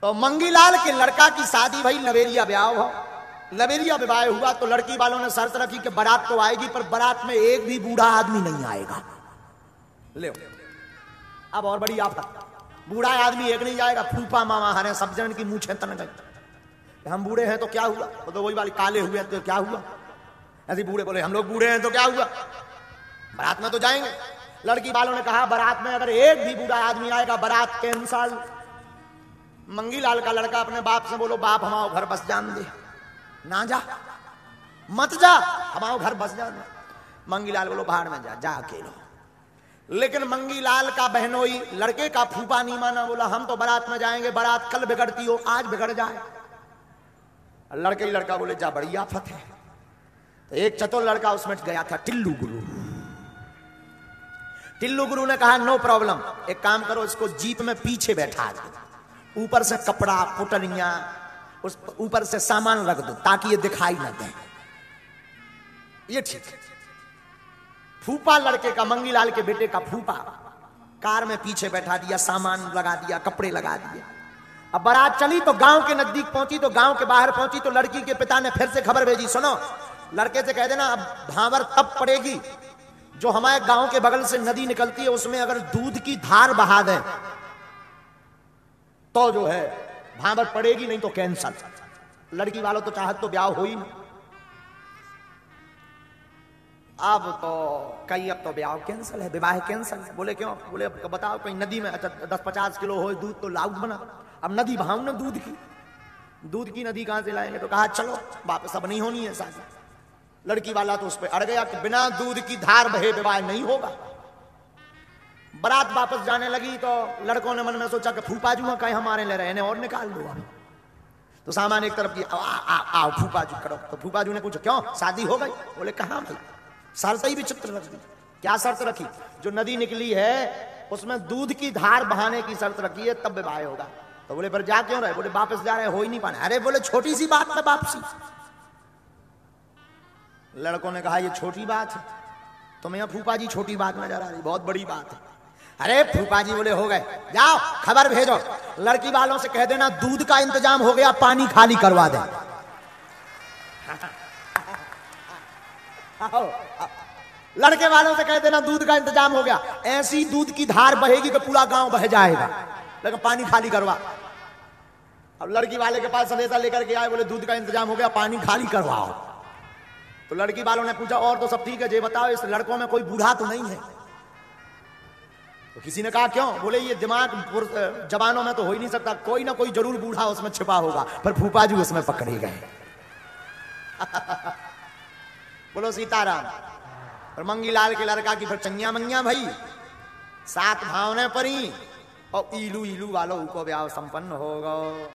तो मंगीलाल के लड़का की शादी भाई लवेरिया ब्याह हो, लवेरिया विवाह हुआ तो लड़की वालों ने शर्त रखी कि बारात तो आएगी पर बारात में एक भी बूढ़ा आदमी नहीं आएगा। ले अब और बड़ी आफत, बूढ़ा आदमी एक नहीं जाएगा। फूफा मामा हरे सब जन की मूछें तन गई। हम बूढ़े हैं तो क्या हुआ, तो वही वाली काले हुए तो क्या हुआ, ऐसे बूढ़े बोले हम लोग बूढ़े हैं तो क्या हुआ, बारात में तो जाएंगे। लड़की वालों ने कहा बारात में अगर एक भी बूढ़ा आदमी आएगा बारात कैंसल। मंगीलाल का लड़का अपने बाप से बोलो बाप हमारा घर बस जान दे, ना जा मत जा हमारा घर बस जान दे। मंगीलाल बोलो बाहर में जा अकेलो। लेकिन मंगीलाल का बहनोई लड़के का फूफा नहीं माना, बोला हम तो बारात में जाएंगे, बारात कल बिगड़ती हो आज बिगड़ जाए। लड़के ही लड़का बोले जा बड़ी आफत है। तो एक चतुर लड़का उसमें गया था टिल्लू गुरु। टिल्लू गुरु ने कहा नो प्रॉब्लम, एक काम करो इसको जीप में पीछे बैठा दो, ऊपर से कपड़ा पुटलियां उस ऊपर से सामान रख दो ताकि ये दिखाई ना दे। ये ठीक है। फूफा लड़के का, मंगीलाल के बेटे का फूफा कार में पीछे बैठा दिया, सामान लगा दिया, कपड़े लगा दिए। अब बारात चली तो गांव के नजदीक पहुंची, तो गांव के बाहर पहुंची तो लड़की के पिता ने फिर से खबर भेजी, सुनो लड़के से कह देना अब भांवर तब पड़ेगी जो हमारे गांव के बगल से नदी निकलती है उसमें अगर दूध की धार बहा दे तो जो है भांवर पड़ेगी, नहीं तो कैंसल। लड़की वालों तो चाहत तो ब्याह हो ही नहीं। अब तो कई अब तो ब्याह कैंसल है, विवाह कैंसल है। बोले क्यों, बोले बताओ कहीं नदी में अच्छा 10-50 किलो हो दूध तो लाउड बना, अब नदी बहाओ ना दूध की नदी कहां से लाएंगे। तो कहा चलो वापस अब नहीं होनी है शादी। लड़की वाला तो उस पर अड़ गया कि बिना दूध की धार बहे विवाह नहीं होगा। बारात वापस जाने लगी तो लड़कों ने मन में सोचा कि फूफा जी कहीं हमारे ले रहे हैं और निकाल दो। अब तो सामान एक तरफ की आओ फूफा जी करो। तो फूफा जी ने पूछा क्यों शादी हो गई, बोले कहां भाई शर्त ही विचित्र रख दी। क्या शर्त रखी, जो नदी निकली है उसमें दूध की धार बहाने की शर्त रखी है तब विवाह होगा। तो बोले पर जा क्यों रहे, बोले वापस जा रहे हो ही नहीं पाना। अरे बोले छोटी सी बात में वापसी। लड़कों ने कहा ये छोटी बात है, तुम्हें फूफा जी छोटी बात नजर आ रही, बहुत बड़ी बात है। अरे फूफा जी बोले हो गए, जाओ खबर भेजो लड़की वालों से कह देना दूध का इंतजाम हो गया पानी खाली करवा दे। लड़के वालों से कह देना दूध का इंतजाम हो गया, ऐसी दूध की धार बहेगी कि पूरा गांव बह जाएगा, लेकिन पानी खाली करवा। अब लड़की वाले के पास संदेशा लेकर के आए, बोले दूध का इंतजाम हो गया पानी खाली करवाओ। तो लड़की वालों ने पूछा और तो सब ठीक है, ये बताओ इस लड़कों में कोई बूढ़ा तो नहीं है। तो किसी ने कहा क्यों, बोले ये दिमाग जवानों में तो हो ही नहीं सकता, कोई ना कोई जरूर बूढ़ा उसमें छिपा होगा। पर फूफा जी उसमें पकड़े गए। बोलो सीताराम। और मंगीलाल के लड़का की फिर चंगिया मंगिया भाई 7 भावने परी और इलू वालों को ब्याह संपन्न होगा।